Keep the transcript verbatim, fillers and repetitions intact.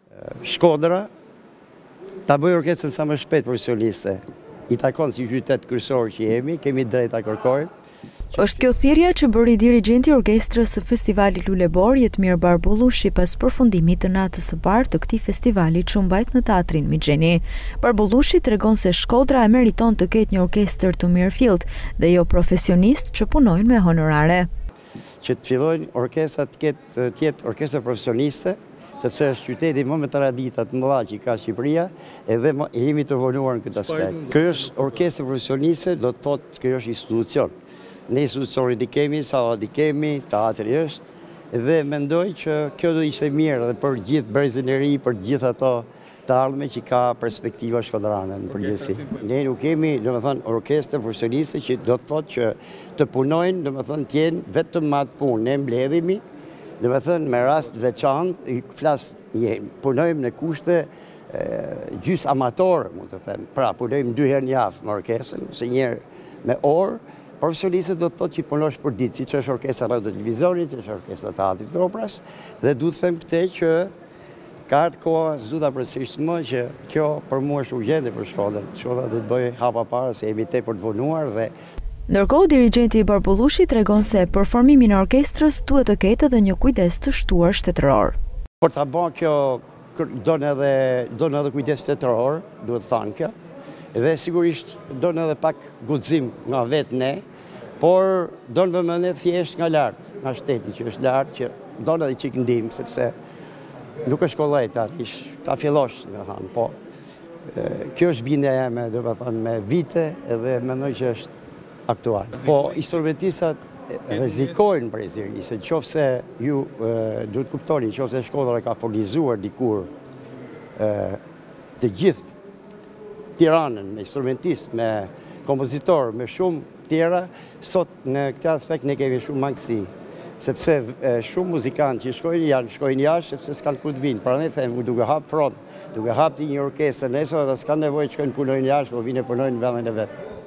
Shkodra ta bëj orkestrën sa më shpejt profesioniste. I takon si qytet kryesor që jemi, kemi drejt ta kërkojmë. Është kjo thirrja që bëri dirigjenti i orkestrës së festivalit Lulebor Jetmir Barbullushi pas përfundimit të natës së parë të këtij festivali që u mbajt në teatrin Gjeni. Barbullushi tregon se Shkodra e meriton të ketë një orkestër të mirëfillt dhe jo profesionistë që punojnë me honorare. Që të fillojnë orkestrat të ketë të jetë orkestër profesioniste, sepse është qyteti më me tradita të mëdha që ka Shqipëria, edhe jemi të evoluar në këtë aspekt. Kjo është orkestër profesioniste, do të thotë kjo është institucion. Ne institucionin i kemi, sa i kemi, teatri është, dhe mendoj që kjo do ishte mirë edhe për gjithë brezin e ri, për gjithë ato të ardhme që ka perspektiva shkodrane në përgjithësi. Ne nuk kemi, domethënë, orkestër profesioniste që do të thotë që të punojnë, domethënë, të jenë vetëm atë punë. Ne mbledhemi, domethënë, me rast veçantë, i flas, punojmë në kushte gjys amatorë, mund të them. Pra, punojmë dy herë në javë me orkestrën, ose një herë me orë. Profesionistët do të thotë që punosh për ditë, siç është orkestra radio televizorit, siç është orkestra teatrit të opras, dhe du të them këtë që ka ardhur koha, s'du ta përsërisht më që kjo për mua është urgjente për Shkodrën. Shkodra do të bëjë hapa para se jemi tepër të vonuar dhe Ndërkohë, dirigjenti Barbullushi tregon se përformimi në orkestrës duhet të ketë edhe një kujdes të shtuar shtetëror. Për ta bërë kjo don edhe don edhe kujdes shtetëror, duhet thënë kjo. Dhe sigurisht don edhe pak guxim nga vetë ne, por don vëmendje thjesht nga lart, nga shteti që është lart, që don edhe çik ndihmë sepse nuk është kollaj ta rish, ta fillosh, do të thënë, po kjo është bindja jeme, do të thënë, me vite edhe mendoj që është aktual. Po instrumentistat rrezikojnë për zëri, se nëse ju duhet kuptoni, nëse Shkodra ka furnizuar dikur të gjithë Tiranën me instrumentist, me kompozitor, me shumë tjera, sot në këtë aspekt ne kemi shumë mangësi, sepse shumë muzikantë që shkojnë janë shkojnë jashtë sepse s'kan ku të vinë. Prandaj them, duke hap front, duke hap një orkestër, nesër ata s'kan nevojë të shkojnë punojnë jashtë, por vinë punojnë në vendin e vet.